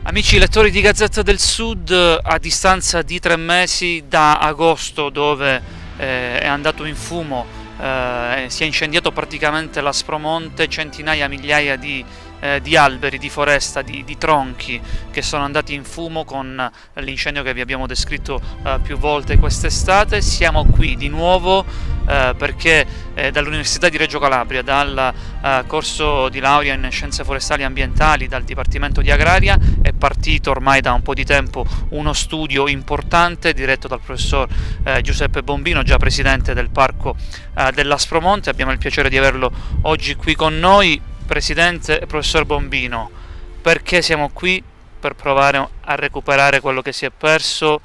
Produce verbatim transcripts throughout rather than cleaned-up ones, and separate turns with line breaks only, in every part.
Amici lettori di Gazzetta del Sud, a distanza di tre mesi da agosto, dove eh, è andato in fumo, eh, si è incendiato praticamente l'Aspromonte, centinaia, migliaia di, eh, di alberi, di foresta, di, di tronchi che sono andati in fumo con l'incendio che vi abbiamo descritto eh, più volte quest'estate. Siamo qui di nuovo eh, perché eh, dall'Università di Reggio Calabria, dal eh, corso di laurea in Scienze Forestali e Ambientali, dal Dipartimento di Agraria, è partito ormai da un po' di tempo uno studio importante diretto dal professor eh, Giuseppe Bombino, già presidente del Parco eh, dell'Aspromonte. Abbiamo il piacere di averlo oggi qui con noi. Presidente e professor Bombino, perché siamo qui? Per provare a recuperare quello che si è perso,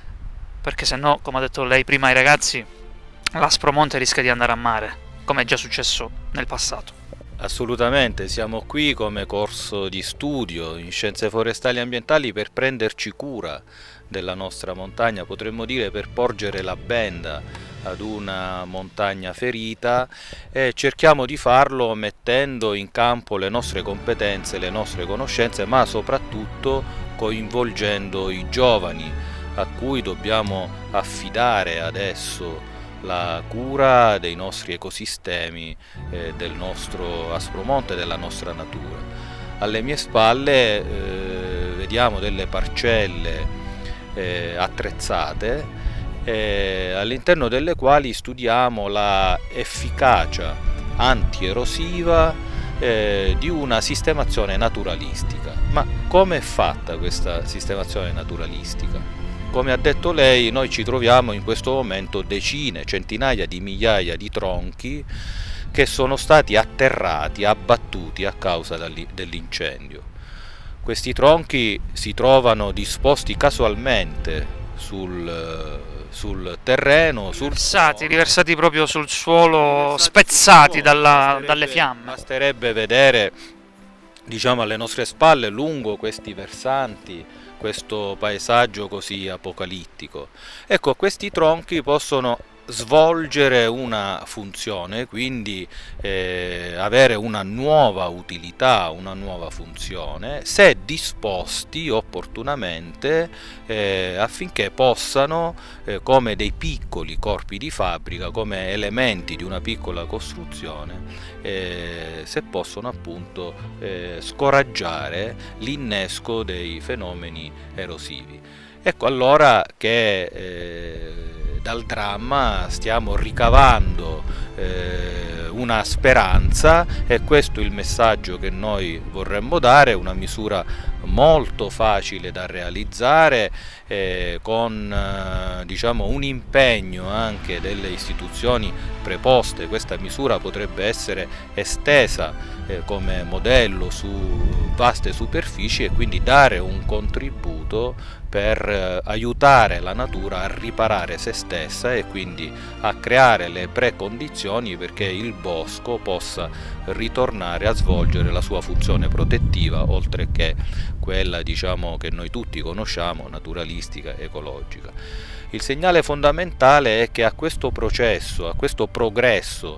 perché se no, come ha detto lei prima ai ragazzi, l'Aspromonte rischia di andare a mare, come è già successo nel passato.
Assolutamente, siamo qui come corso di studio in Scienze Forestali e Ambientali per prenderci cura della nostra montagna, potremmo dire per porgere la benda ad una montagna ferita, e cerchiamo di farlo mettendo in campo le nostre competenze, le nostre conoscenze, ma soprattutto coinvolgendo i giovani a cui dobbiamo affidare adesso la cura dei nostri ecosistemi, eh, del nostro Aspromonte, della nostra natura. Alle mie spalle eh, vediamo delle parcelle eh, attrezzate, eh, all'interno delle quali studiamo la efficacia antierosiva eh, di una sistemazione naturalistica. Ma come è fatta questa sistemazione naturalistica? Come ha detto lei, noi ci troviamo in questo momento decine, centinaia di migliaia di tronchi che sono stati atterrati, abbattuti a causa dell'incendio. Questi tronchi si trovano disposti casualmente sul, sul terreno, sul
riversati,
suolo,
riversati proprio sul suolo, spezzati dalla, dalle fiamme.
Basterebbe vedere, diciamo, alle nostre spalle, lungo questi versanti, questo paesaggio così apocalittico. Ecco, questi tronchi possono svolgere una funzione, quindi eh, avere una nuova utilità, una nuova funzione, se disposti opportunamente eh, affinché possano, eh, come dei piccoli corpi di fabbrica, come elementi di una piccola costruzione, eh, se possono appunto eh, scoraggiare l'innesco dei fenomeni erosivi. Ecco allora che eh, dal dramma stiamo ricavando eh, una speranza, e questo è il messaggio che noi vorremmo dare, una misura molto facile da realizzare, eh, con eh, diciamo un impegno anche delle istituzioni preposte. Questa misura potrebbe essere estesa eh, come modello su vaste superfici e quindi dare un contributo per eh, aiutare la natura a riparare se stessa e quindi a creare le precondizioni perché il bosco possa ritornare a svolgere la sua funzione protettiva, oltre che quella, diciamo, che noi tutti conosciamo, naturalistica e ecologica. Il segnale fondamentale è che a questo processo, a questo progresso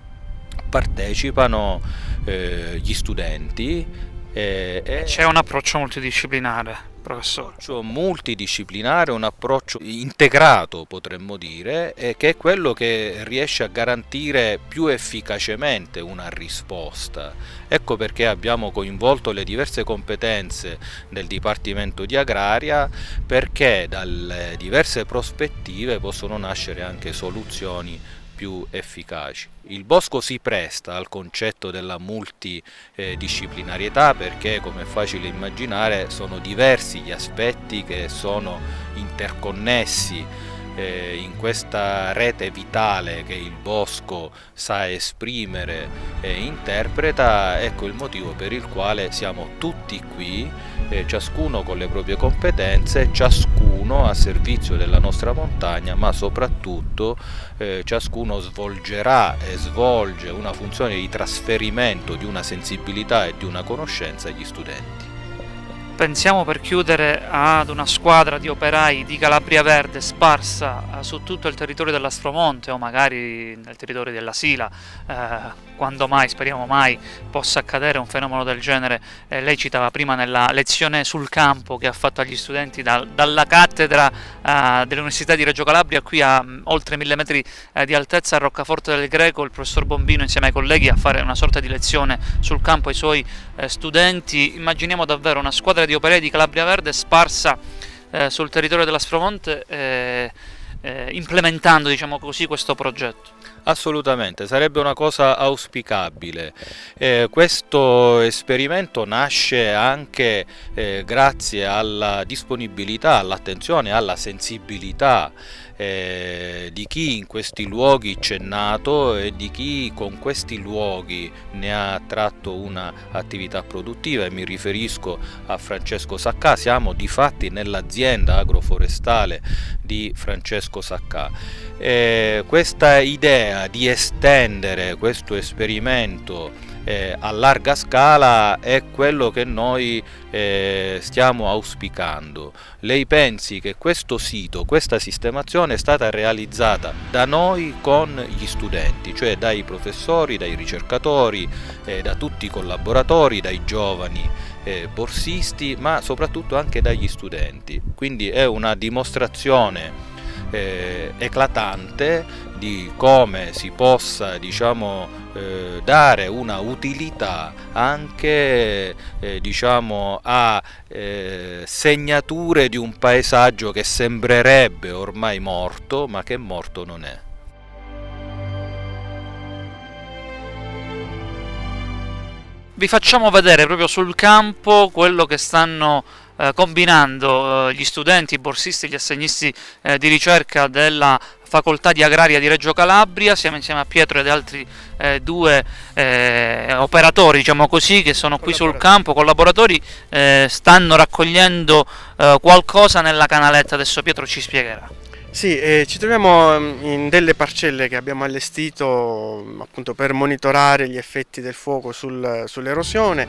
partecipano eh, gli studenti.
Eh, C'è un approccio multidisciplinare, professore.
Un approccio multidisciplinare, un approccio integrato, potremmo dire, e che è quello che riesce a garantire più efficacemente una risposta. Ecco perché abbiamo coinvolto le diverse competenze del Dipartimento di Agraria, perché dalle diverse prospettive possono nascere anche soluzioni più efficaci. Il bosco si presta al concetto della multidisciplinarietà perché, come è facile immaginare, sono diversi gli aspetti che sono interconnessi eh, in questa rete vitale che il bosco sa esprimere e interpreta. Ecco il motivo per il quale siamo tutti qui, eh, ciascuno con le proprie competenze, ciascuno a servizio della nostra montagna, ma soprattutto eh, ciascuno svolgerà e svolge una funzione di trasferimento di una sensibilità e di una conoscenza agli studenti.
Pensiamo, per chiudere, ad una squadra di operai di Calabria Verde sparsa eh, su tutto il territorio dell'Aspromonte o magari nel territorio della Sila, eh, quando mai, speriamo mai, possa accadere un fenomeno del genere. Eh, lei citava prima nella lezione sul campo che ha fatto agli studenti dal, dalla cattedra eh, dell'Università di Reggio Calabria qui a mh, oltre mille metri eh, di altezza a Roccaforte del Greco, il professor Bombino insieme ai colleghi a fare una sorta di lezione sul campo ai suoi eh, studenti. Immaginiamo davvero una squadra di operai di Calabria Verde sparsa eh, sul territorio dell'Aspromonte eh, eh, implementando, diciamo così, questo progetto.
Assolutamente, sarebbe una cosa auspicabile. Eh, questo esperimento nasce anche eh, grazie alla disponibilità, all'attenzione, alla sensibilità eh, di chi in questi luoghi c'è nato e di chi con questi luoghi ne ha tratto un'attività produttiva, e mi riferisco a Francesco Saccà. Siamo difatti nell'azienda agroforestale di Francesco Saccà. Eh, questa idea di estendere questo esperimento eh, a larga scala è quello che noi eh, stiamo auspicando. Lei pensi che questo sito, questa sistemazione è stata realizzata da noi con gli studenti, cioè dai professori, dai ricercatori, eh, da tutti i collaboratori, dai giovani eh, borsisti, ma soprattutto anche dagli studenti. Quindi è una dimostrazione Eh, eclatante di come si possa, diciamo, eh, dare una utilità anche eh, diciamo, a eh, segnature di un paesaggio che sembrerebbe ormai morto, ma che morto non è.
Vi facciamo vedere proprio sul campo quello che stanno eh, combinando eh, gli studenti, i borsisti, gli assegnisti eh, di ricerca della Facoltà di Agraria di Reggio Calabria. Siamo insieme a Pietro ed altri eh, due eh, operatori, diciamo così, che sono qui sul campo, collaboratori, eh, stanno raccogliendo eh, qualcosa nella canaletta. Adesso Pietro ci spiegherà.
Sì, eh, ci troviamo in delle parcelle che abbiamo allestito appunto per monitorare gli effetti del fuoco sul, sull'erosione,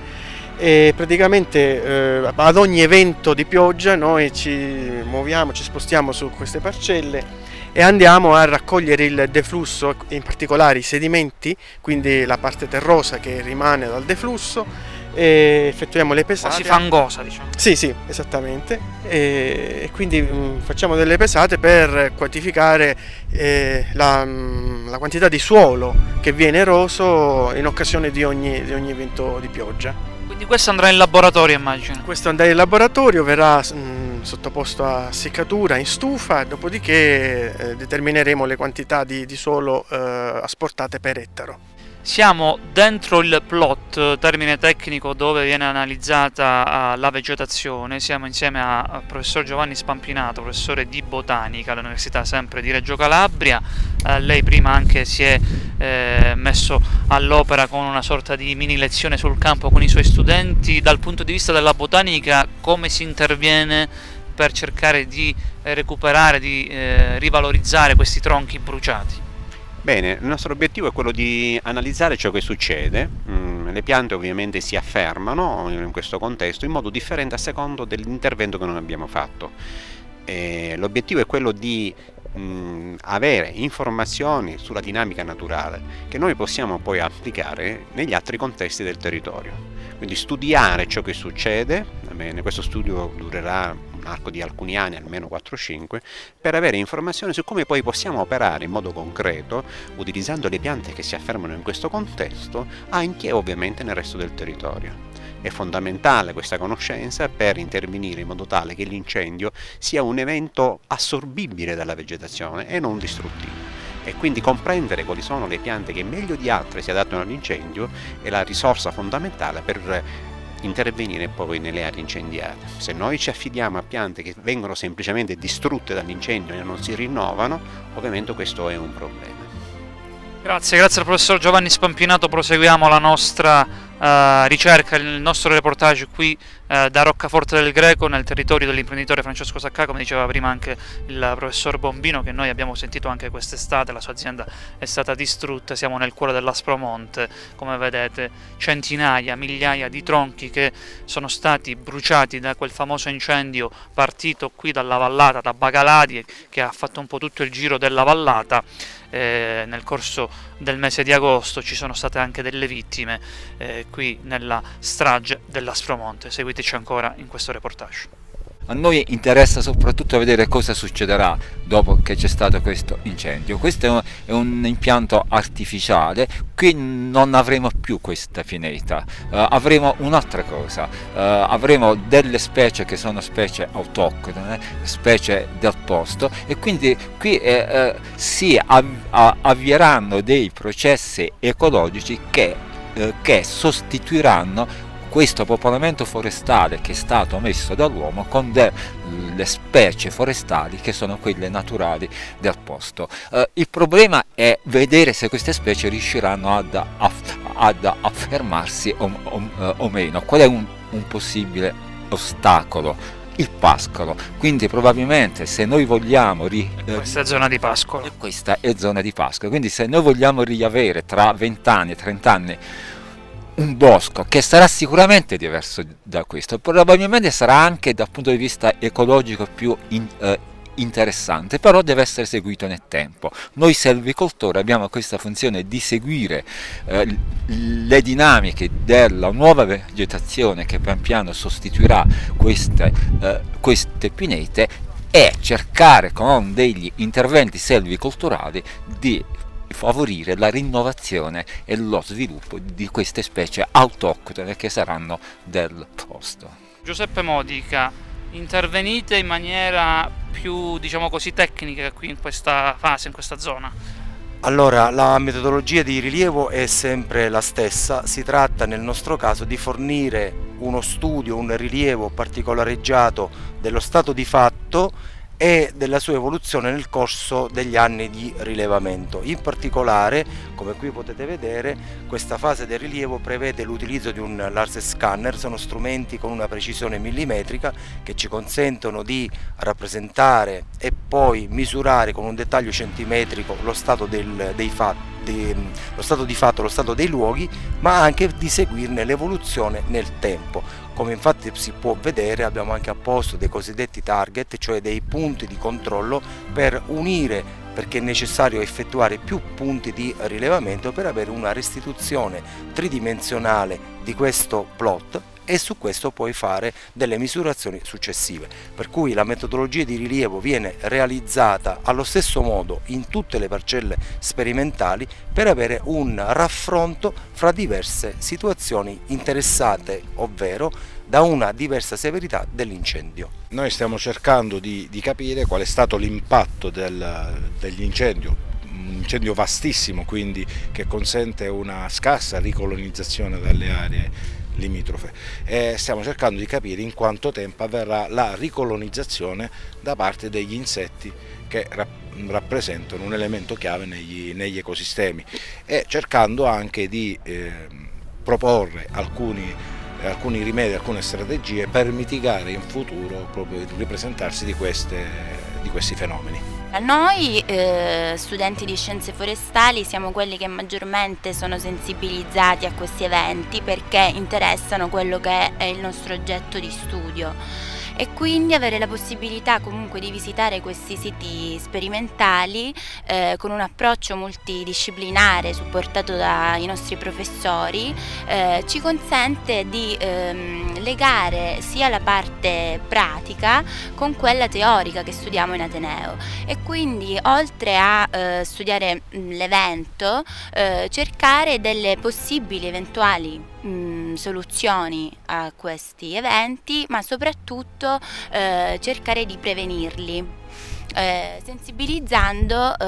e praticamente eh, ad ogni evento di pioggia noi ci muoviamo, ci spostiamo su queste parcelle e andiamo a raccogliere il deflusso, in particolare i sedimenti, quindi la parte terrosa che rimane dal deflusso, e effettuiamo le pesate.
Quasi fangosa, diciamo.
Sì, sì, esattamente. E, e quindi mh, facciamo delle pesate per quantificare eh, la, mh, la quantità di suolo che viene eroso in occasione di ogni, di ogni evento di pioggia.
Quindi questo andrà in laboratorio, immagino.
Questo andrà in laboratorio, verrà mh, sottoposto a seccatura in stufa, dopodiché eh, determineremo le quantità di, di suolo eh, asportate per ettaro.
Siamo dentro il plot, termine tecnico dove viene analizzata uh, la vegetazione. Siamo insieme al professor Giovanni Spampinato, professore di botanica all'Università sempre di Reggio Calabria. Uh, lei prima anche si è eh, messo all'opera con una sorta di mini lezione sul campo con i suoi studenti. Dal punto di vista della botanica, come si interviene per cercare di eh, recuperare, di eh, rivalorizzare questi tronchi bruciati?
Bene, il nostro obiettivo è quello di analizzare ciò che succede. Mm, le piante ovviamente si affermano in questo contesto in modo differente a secondo dell'intervento che noi abbiamo fatto. L'obiettivo è quello di mh, avere informazioni sulla dinamica naturale che noi possiamo poi applicare negli altri contesti del territorio. Quindi studiare ciò che succede. Bene, questo studio durerà un arco di alcuni anni, almeno quattro cinque, per avere informazioni su come poi possiamo operare in modo concreto, utilizzando le piante che si affermano in questo contesto, anche ovviamente nel resto del territorio. È fondamentale questa conoscenza per intervenire in modo tale che l'incendio sia un evento assorbibile dalla vegetazione e non distruttivo. E quindi comprendere quali sono le piante che meglio di altre si adattano all'incendio è la risorsa fondamentale per intervenire poi nelle aree incendiate. Se noi ci affidiamo a piante che vengono semplicemente distrutte dall'incendio e non si rinnovano, ovviamente questo è un problema.
Grazie, grazie al professor Giovanni Spampinato. Proseguiamo la nostra uh, ricerca, il nostro reportage qui uh, da Roccaforte del Greco, nel territorio dell'imprenditore Francesco Saccà, come diceva prima anche il professor Bombino, che noi abbiamo sentito anche quest'estate. La sua azienda è stata distrutta, siamo nel cuore dell'Aspromonte, come vedete centinaia, migliaia di tronchi che sono stati bruciati da quel famoso incendio partito qui dalla vallata, da Bagaladi, che ha fatto un po' tutto il giro della vallata. Eh, nel corso del mese di agosto ci sono state anche delle vittime eh, qui nella strage dell'Aspromonte. Seguiteci ancora in questo reportage.
A noi interessa soprattutto vedere cosa succederà dopo che c'è stato questo incendio. Questo è un impianto artificiale, qui non avremo più questa pineta, uh, avremo un'altra cosa, uh, avremo delle specie che sono specie autoctone, specie del posto, e quindi qui eh, uh, si av avvieranno dei processi ecologici che, uh, che sostituiranno questo popolamento forestale che è stato messo dall'uomo con delle specie forestali che sono quelle naturali del posto. Eh, il problema è vedere se queste specie riusciranno ad, ad affermarsi o, o, o meno. Qual è un, un possibile ostacolo? Il pascolo. Quindi probabilmente se noi vogliamo ri,
questa è zona di pascolo.
Questa è zona di pascolo. Quindi se noi vogliamo riavere tra venti anni, trenta anni un bosco che sarà sicuramente diverso da questo, probabilmente sarà anche dal punto di vista ecologico più in, eh, interessante, però deve essere seguito nel tempo. Noi selvicoltori abbiamo questa funzione di seguire eh, le dinamiche della nuova vegetazione che pian piano sostituirà queste, eh, queste pinete, e cercare con degli interventi selvicolturali di favorire la rinnovazione e lo sviluppo di queste specie autoctone che saranno del posto.
Giuseppe Modica, intervenite in maniera più, diciamo così, tecnica qui in questa fase, in questa zona?
Allora, la metodologia di rilievo è sempre la stessa. Si tratta nel nostro caso di fornire uno studio, un rilievo particolareggiato dello stato di fatto e della sua evoluzione nel corso degli anni di rilevamento. In particolare, come qui potete vedere, questa fase del rilievo prevede l'utilizzo di un laser scanner. Sono strumenti con una precisione millimetrica che ci consentono di rappresentare e poi misurare con un dettaglio centimetrico lo stato del, dei fatti, lo stato di fatto, lo stato dei luoghi, ma anche di seguirne l'evoluzione nel tempo. Come infatti si può vedere, abbiamo anche apposto dei cosiddetti target, cioè dei punti di controllo per unire, perché è necessario effettuare più punti di rilevamento per avere una restituzione tridimensionale di questo plot, e su questo puoi fare delle misurazioni successive, per cui la metodologia di rilievo viene realizzata allo stesso modo in tutte le parcelle sperimentali per avere un raffronto fra diverse situazioni interessate, ovvero da una diversa severità dell'incendio.
Noi stiamo cercando di, di capire qual è stato l'impatto del, dell'incendio, un incendio vastissimo, quindi che consente una scarsa ricolonizzazione dalle aree limitrofe, e stiamo cercando di capire in quanto tempo avverrà la ricolonizzazione da parte degli insetti che rappresentano un elemento chiave negli, negli ecosistemi, e cercando anche di eh, proporre alcuni, alcuni rimedi, alcune strategie per mitigare in futuro proprio il ripresentarsi di, queste, di questi fenomeni.
Noi eh, studenti di scienze forestali siamo quelli che maggiormente sono sensibilizzati a questi eventi, perché interessano quello che è il nostro oggetto di studio, e quindi avere la possibilità comunque di visitare questi siti sperimentali eh, con un approccio multidisciplinare supportato dai nostri professori eh, ci consente di ehm, legare sia la parte pratica con quella teorica che studiamo in Ateneo, e quindi oltre a eh, studiare l'evento eh, cercare delle possibili eventuali mh, soluzioni a questi eventi, ma soprattutto eh, cercare di prevenirli, eh, sensibilizzando eh,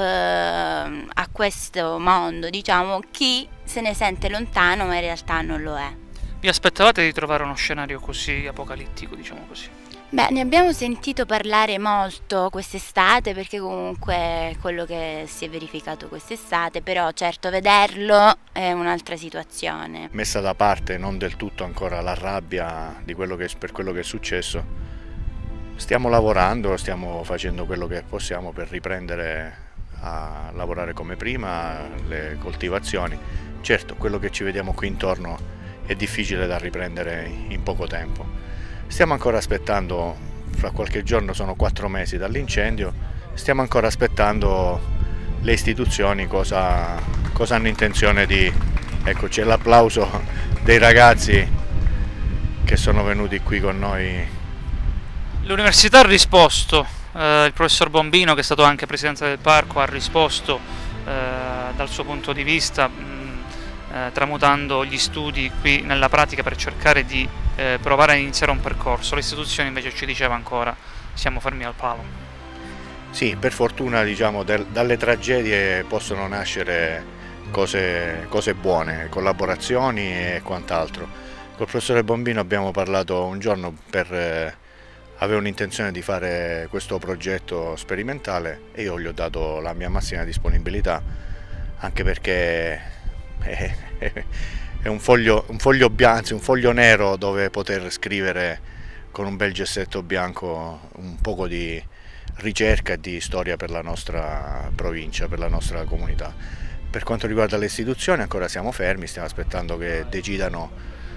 a questo mondo, diciamo, chi se ne sente lontano ma in realtà non lo è.
Vi aspettavate di trovare uno scenario così apocalittico, diciamo così?
Beh, ne abbiamo sentito parlare molto quest'estate, perché comunque è quello che si è verificato quest'estate, però certo vederlo è un'altra situazione.
Messa da parte non del tutto ancora la rabbia di quello che, per quello che è successo, stiamo lavorando, stiamo facendo quello che possiamo per riprendere a lavorare come prima, le coltivazioni. Certo, quello che ci vediamo qui intorno è difficile da riprendere in poco tempo. Stiamo ancora aspettando, fra qualche giorno sono quattro mesi dall'incendio, stiamo ancora aspettando le istituzioni cosa, cosa hanno intenzione di... Ecco, c'è l'applauso dei ragazzi che sono venuti qui con noi.
L'università ha risposto, eh, il professor Bombino, che è stato anche presidente del parco, ha risposto eh, dal suo punto di vista, mh, eh, tramutando gli studi qui nella pratica per cercare di eh, provare a iniziare un percorso. Le istituzioni invece ci diceva ancora siamo fermi al palo.
Sì, per fortuna diciamo del, dalle tragedie possono nascere cose, cose buone, collaborazioni e quant'altro. Col professore Bombino abbiamo parlato un giorno per... Eh, avevo l'intenzione di fare questo progetto sperimentale e io gli ho dato la mia massima disponibilità, anche perché è, è un, foglio, un foglio bianco, anzi un foglio nero dove poter scrivere con un bel gessetto bianco un poco di ricerca e di storia per la nostra provincia, per la nostra comunità. Per quanto riguarda le istituzioni ancora siamo fermi, stiamo aspettando che decidano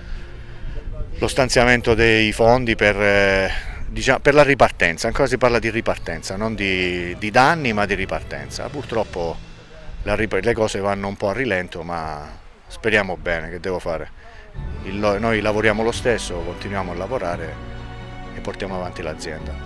lo stanziamento dei fondi per... Diciamo, per la ripartenza. Ancora si parla di ripartenza, non di, di danni ma di ripartenza. Purtroppo la, le cose vanno un po' a rilento, ma speriamo bene. Che devo fare? Il, noi lavoriamo lo stesso, continuiamo a lavorare e portiamo avanti l'azienda.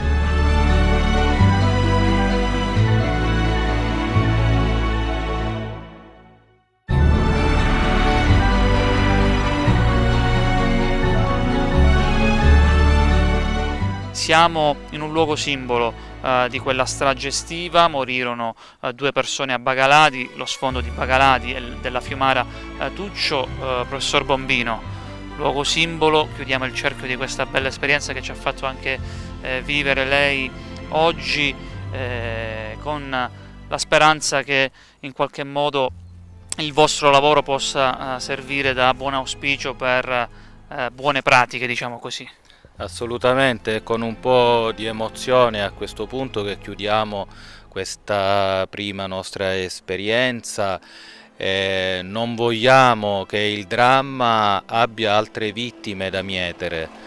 Siamo in un luogo simbolo eh, di quella strage estiva, morirono eh, due persone a Bagaladi, lo sfondo di Bagaladi e della fiumara eh, Tuccio, eh, professor Bombino, luogo simbolo, chiudiamo il cerchio di questa bella esperienza che ci ha fatto anche eh, vivere lei oggi, eh, con la speranza che in qualche modo il vostro lavoro possa eh, servire da buon auspicio per eh, buone pratiche, diciamo così.
Assolutamente, con un po' di emozione a questo punto che chiudiamo questa prima nostra esperienza. Eh, non vogliamo che il dramma abbia altre vittime da mietere.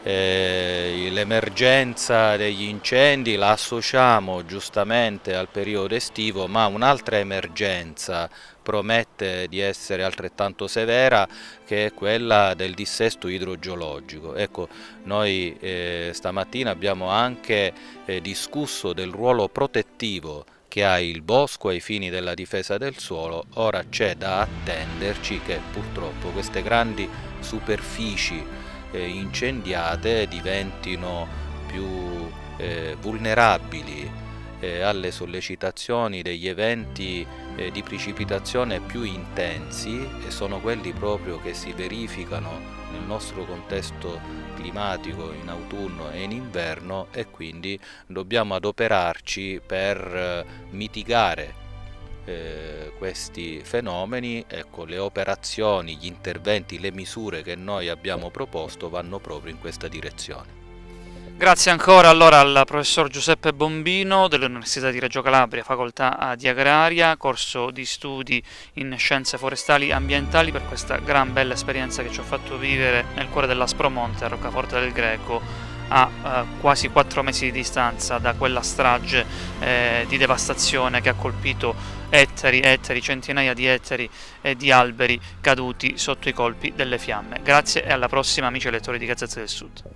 Eh, l'emergenza degli incendi la associamo giustamente al periodo estivo, ma un'altra emergenza promette di essere altrettanto severa, che è quella del dissesto idrogeologico. Ecco, noi eh, stamattina abbiamo anche eh, discusso del ruolo protettivo che ha il bosco ai fini della difesa del suolo. Ora c'è da attenderci che purtroppo queste grandi superfici eh, incendiate diventino più eh, vulnerabili eh, alle sollecitazioni degli eventi eh, di precipitazione più intensi, e sono quelli proprio che si verificano nel nostro contesto climatico in autunno e in inverno, e quindi dobbiamo adoperarci per eh, mitigare eh, questi fenomeni. Ecco, le operazioni, gli interventi, le misure che noi abbiamo proposto vanno proprio in questa direzione.
Grazie ancora allora al professor Giuseppe Bombino dell'Università di Reggio Calabria, facoltà di Agraria, corso di studi in Scienze Forestali Ambientali, per questa gran bella esperienza che ci ha fatto vivere nel cuore dell'Aspromonte, a Roccaforte del Greco, a eh, quasi quattro mesi di distanza da quella strage eh, di devastazione che ha colpito ettari, ettari, centinaia di ettari e di alberi caduti sotto i colpi delle fiamme. Grazie e alla prossima, amici lettori di Gazzetta del Sud.